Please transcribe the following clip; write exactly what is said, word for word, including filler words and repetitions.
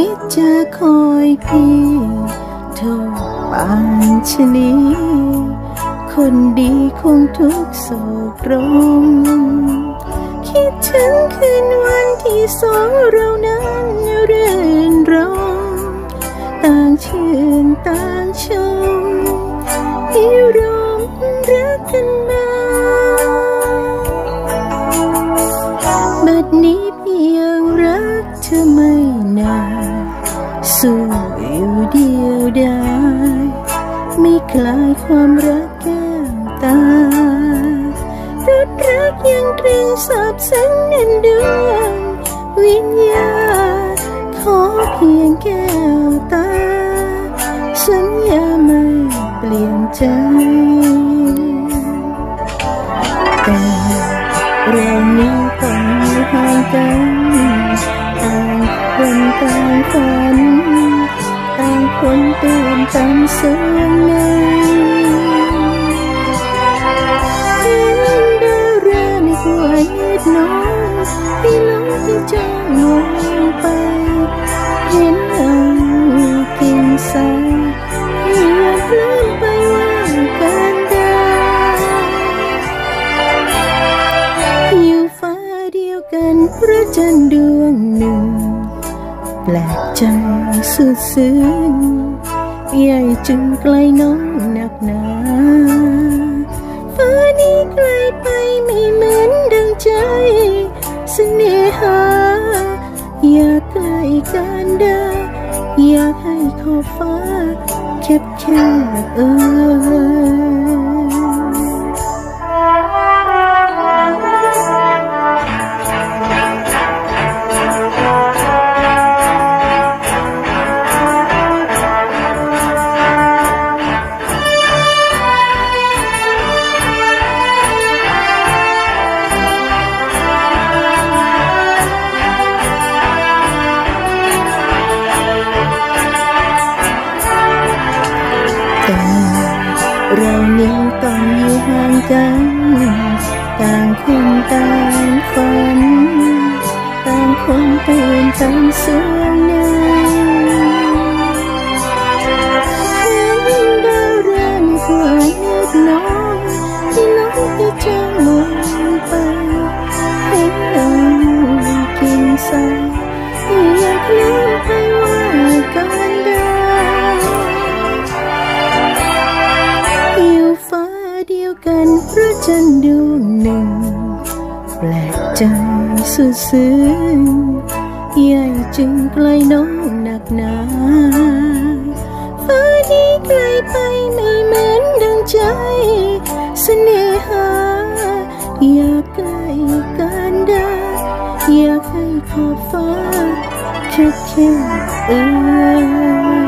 ดจะคอยพี่โทษปานชะนีคนดีคงทุกโศกรมคิดถึงคืนวันที่สองเรานั้นเรื่นรมต่างชื่นต่างชมพิรมรักกันมาบัดนี้เพียงรักเธอไม่นานสู้อยู่เดียวดายไม่คลายความรักแก้วตารถรักยังตรึงสาบซึ้งแน่นดวงวิญญาณขอเพียงแก้วตาสัญญาไม่เปลี่ยนใจแต่เรานี้ต้องห่างกันต่างคนต่างฝันต่างคนเตือนต่างเสื่อมในเห็นดาราในหัวเย็ดน้องที่น้องที่จ้องมองไปเห็นเรากินสายอยากเลื่อนไปว่ากันได้อยู่ฟ้าเดียวกันพระจันทร์ดวงหนึ่งแปลกใจสุดซึ้งใหญ่จึงไกลน้องหนักหนาฟ้านี้ไกลไปไม่เหมือนดังใจเสน่หาอยากใกล้กันได้อยากให้ขอบฟ้าแคบแค่เออเรานี้ต้องอยู่ห่างกันต่างคนต่างฝันต่างคนตื่นต่างเสื่อมในเห็นดาราในหัวเย็ดน้องที่น้องที่จ้องมองไปเห็นเรากินสายอยากเลื่อนไปว่ากันได้กันพระจันทร์ดวงหนึ่งแปลกใจสุดซึ้งใหญ่จึงไกลน้องหนักหนาฟ้านี้ไกลไปไม่เหมือนดังใจเสน่หาอยากใกล้กันได้อยากให้ขอบฟ้าแค่แค่เออ